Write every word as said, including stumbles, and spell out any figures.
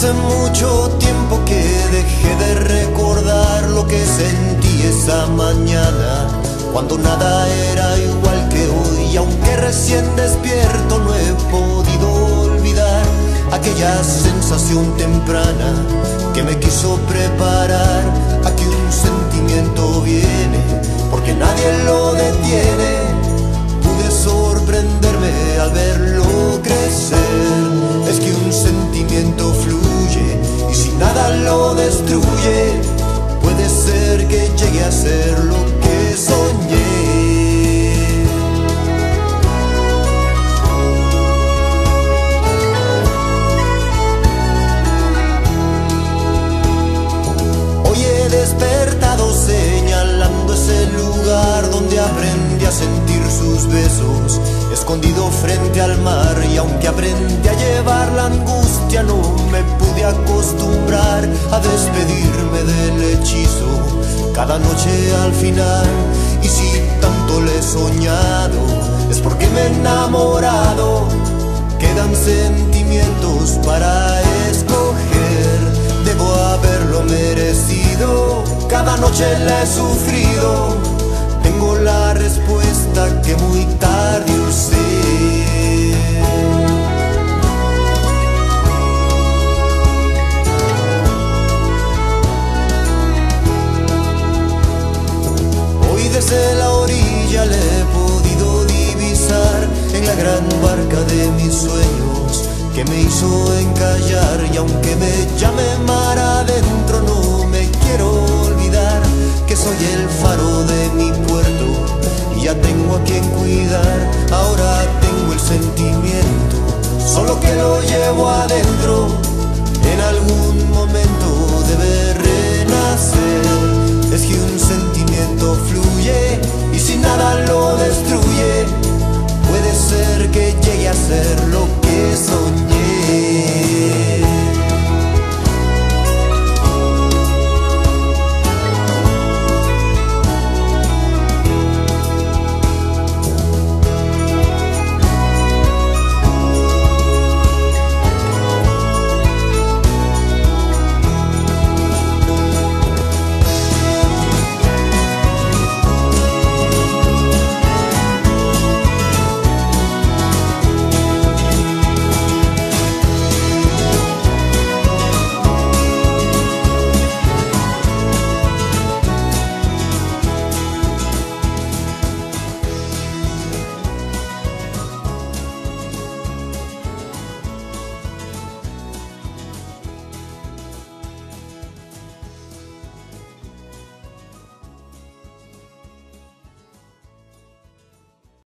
Hace mucho tiempo que dejé de recordar lo que sentí esa mañana, cuando nada era igual que hoy. Y aunque recién despierto no he podido olvidar aquella sensación temprana que me quiso preparar a que un sentimiento viene, porque nadie lo detiene. Pude sorprenderme al verlo crecer. Es que un sentimiento fluye y si nada lo destruye, puede ser que llegue a ser lo que soñé. Hoy he despertado señalando ese lugar donde aprendí a sentir sus besos, escondido frente al mar. Y aunque aprendí a llevar la angustia, no me pude acostumbrar a despedirme del hechizo cada noche al final. Y si tanto le he soñado, es porque me he enamorado. Quedan sentimientos para escoger, debo haberlo merecido. Cada noche la he sufrido, tengo la respuesta que muy tarde usé. Hoy desde la orilla le he podido divisar en la gran barca de mis sueños que me hizo encallar. Y aunque me llame mar adentro, no me quiero olvidar que soy el faro de mi